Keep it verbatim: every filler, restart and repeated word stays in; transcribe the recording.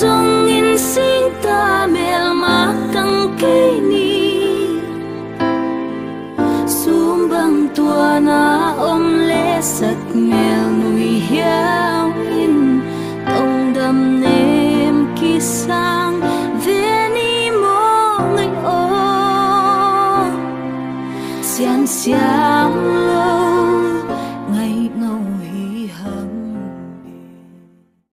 song in sing ta mel ma kang ke ni sum bang tua na om le sat mel nui hiao in tông đam nem ki sang ve ni mo ngai o xiang xiang lo